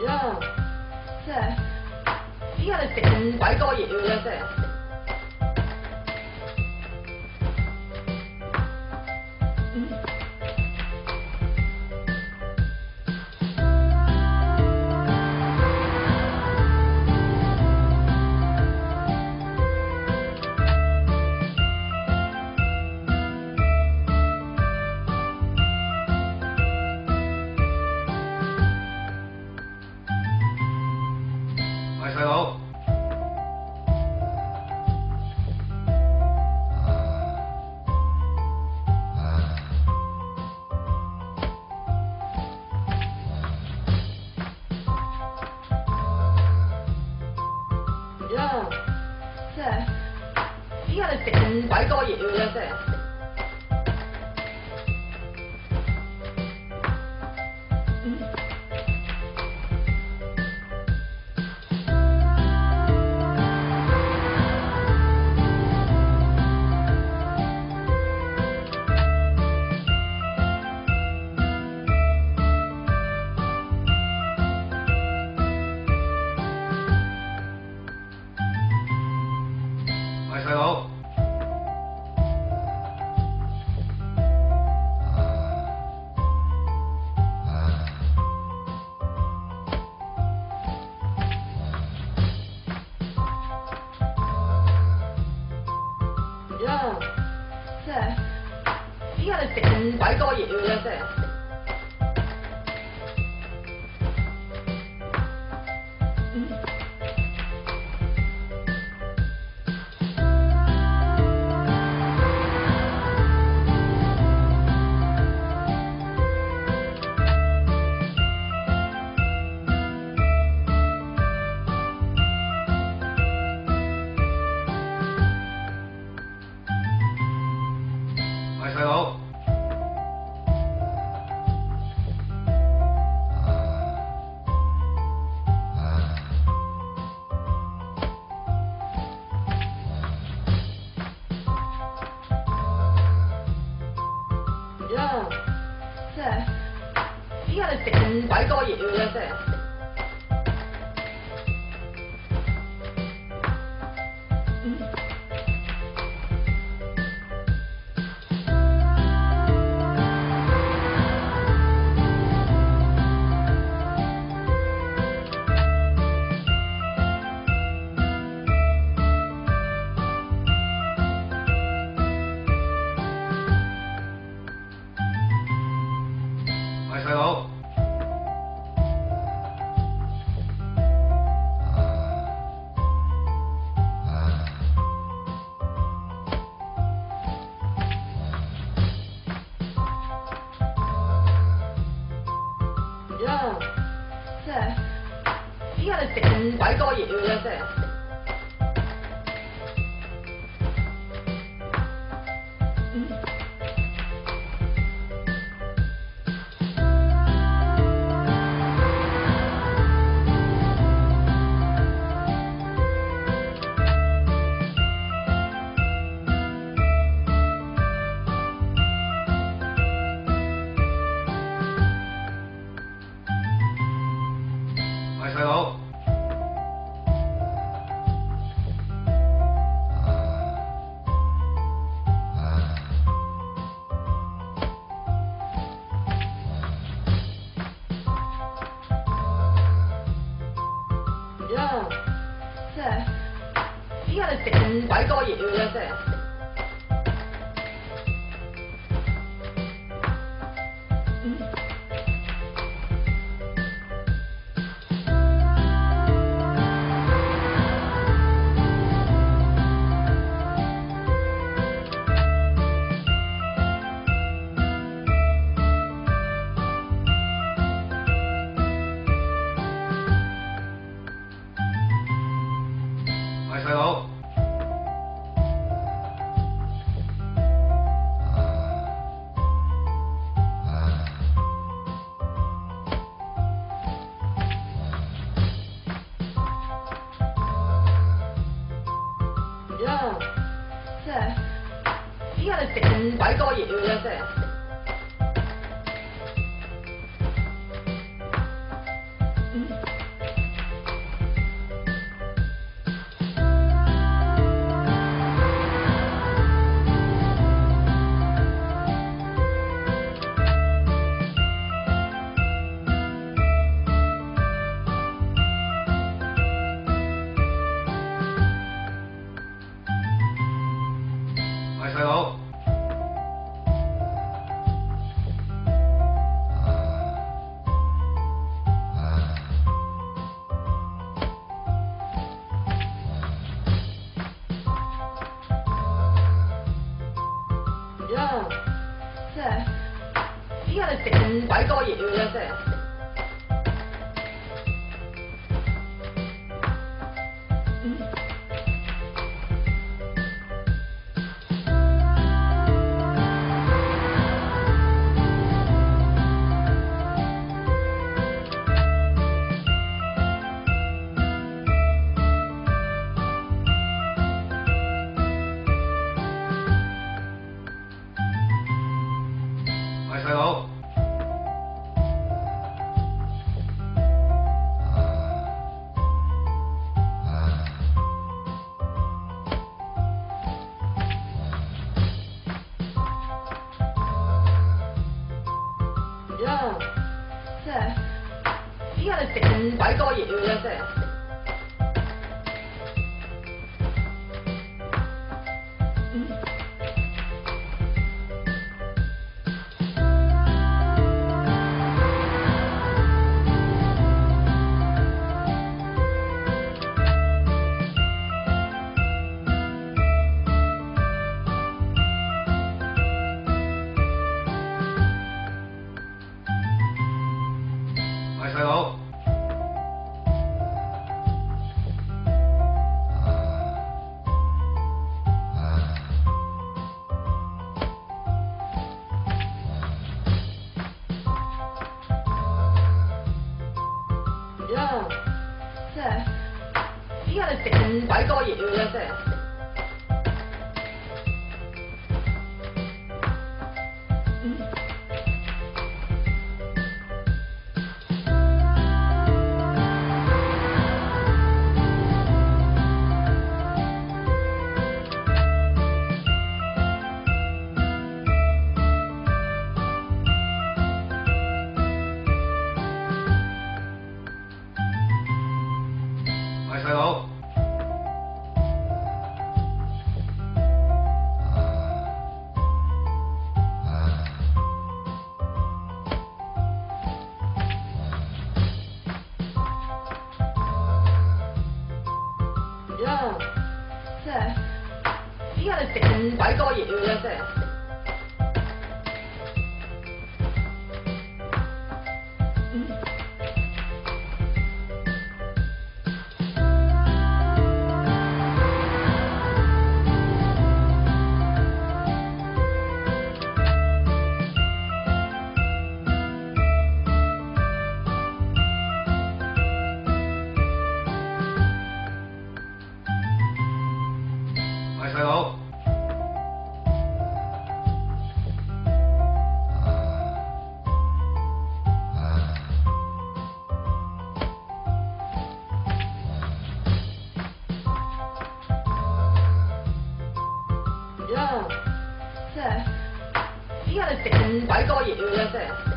呀，即係點解你食咁鬼多嘢嘅啫？即係。 喂，細佬。 呀，即係點解你食咁鬼多嘢嘅啫？即係。 喂，細佬。 呀，即係點解你食咁鬼多嘢嘅啫？即係。 喂，細佬。 呀，即係點解你食咁鬼多嘢嘅啫？即係。 喂，細佬。 呀，即係點解你食咁鬼多嘢嘅啫？即係。 喂，細佬。 呀，即係點解你食咁鬼多嘢嘅啫？即係。 喂，細佬。 呀，即係點解你食咁鬼多嘢嘅啫？即係。嗯咁鬼多嘢嘅啫，真係。 喂，細佬。 唔知啊，即係點解你食咁鬼多嘢嘅啫，真係。 喂，細佬。 唔知啊，即係點解你食咁鬼多嘢嘅啫，真係。 喂，細佬。 唔知啊，即係點解你食咁鬼多嘢嘅啫，真係。 喂，細佬。 唔知啊，即係點解你食咁鬼多嘢嘅啫，真係。